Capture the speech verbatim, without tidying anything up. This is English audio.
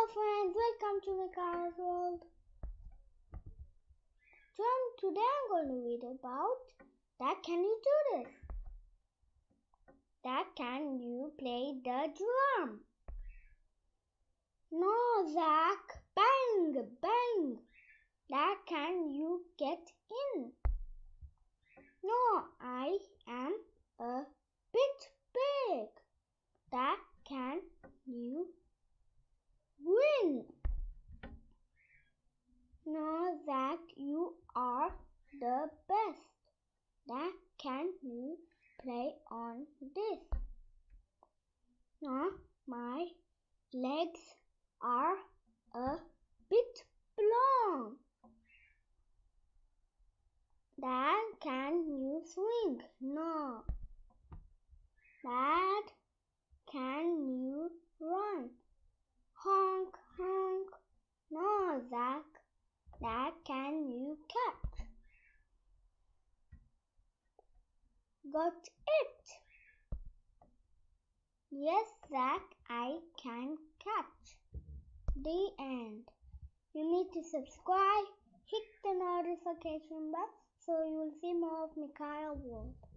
friends, welcome to Mikhail's World. Today I'm going to read about that can you do this? That can you play the drum? No, Zach, bang, bang. That can you get in? No, I am a bit big. That can you win? No, Zach, you are the best. That can you play on this? No, my legs are a bit long. Dad, can you swing? No. Dad, can you run? Honk, honk. No, Zach. Dad, can you catch? Got it? Yes, Zach, I can catch. The end. You need to subscribe, hit the notification bell so you will see more of Mikhail's World.